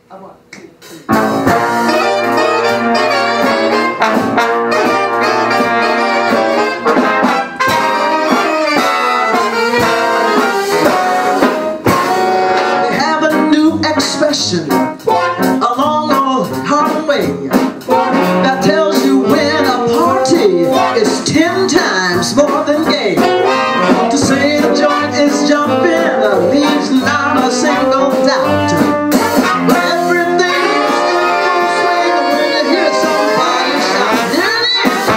Along the highway that tells you when a party is 10 times more than gay. To say the joint is jumping leaves not a single doubt. But everything's in full swing when you hear somebody shout, "Here it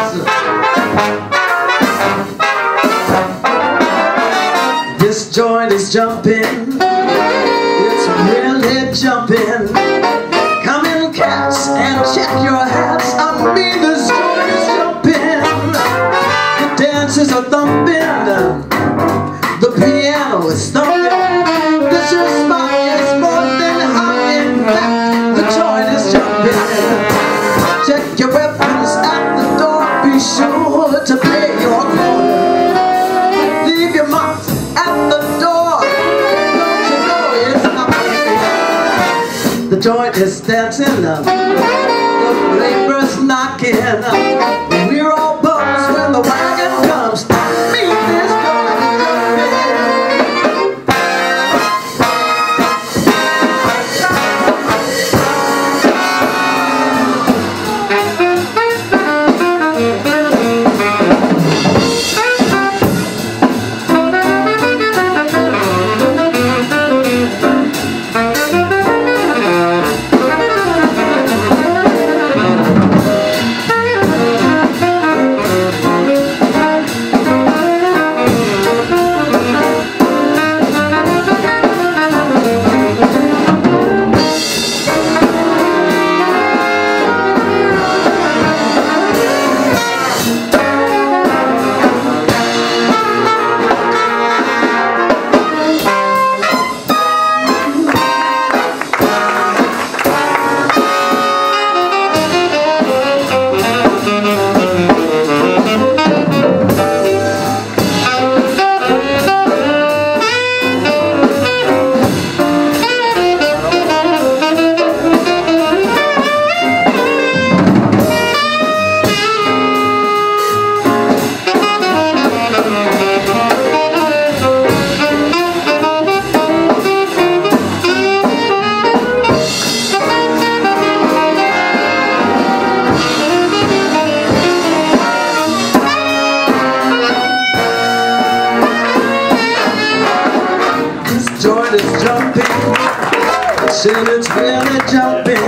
is!" This joint is jumping. Really jumping. Come in, cats, and check your hats. I mean, this joint is jumping. The dancers are thumping. The piano is thumping. This spot is more than hot. In fact, the joint is jumping. Check your weapons at the door. Be sure to pay your quota. Leave your marks at the door. The joint is dancing, the labor's knocking. We're all bums when the wagon comes. Meet this joint is jumping. It's jumping, said it's really jumping.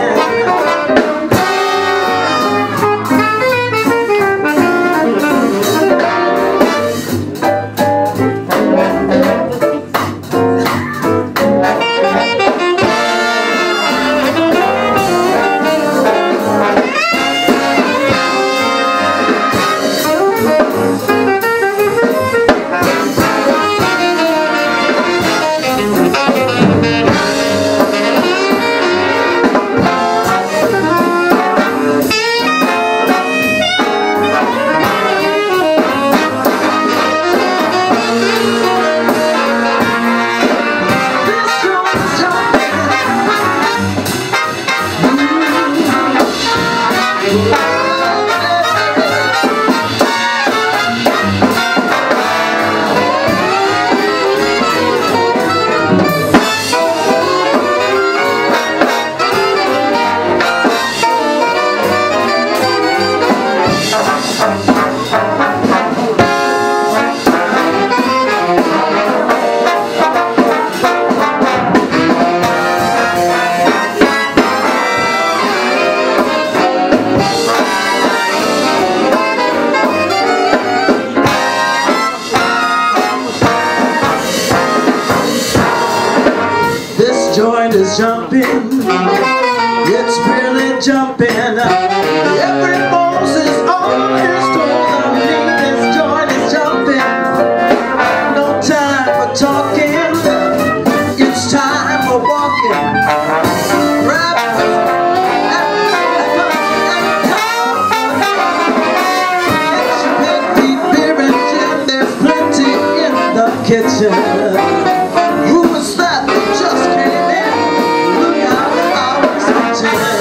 Joint is jumping, it's really jumping. Every Moses on his toes. I mean, this joint is jumping. No time for talking, it's time for walking. Beer and gin, there's plenty in the kitchen. Who was that just came in? Look out, today.